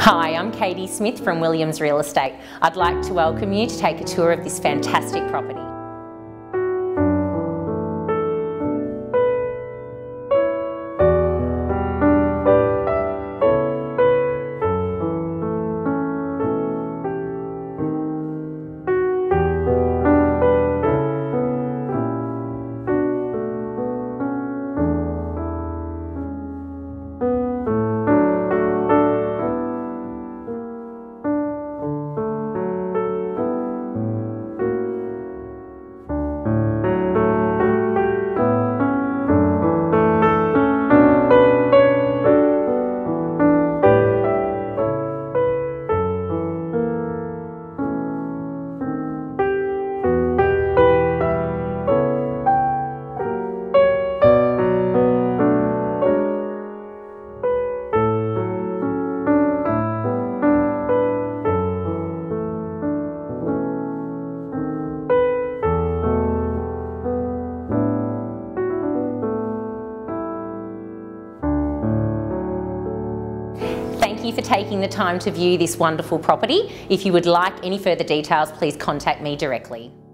Hi, I'm Katie Smith from Williams Real Estate. I'd like to welcome you to take a tour of this fantastic property. Thank you for taking the time to view this wonderful property. If you would like any further details, please contact me directly.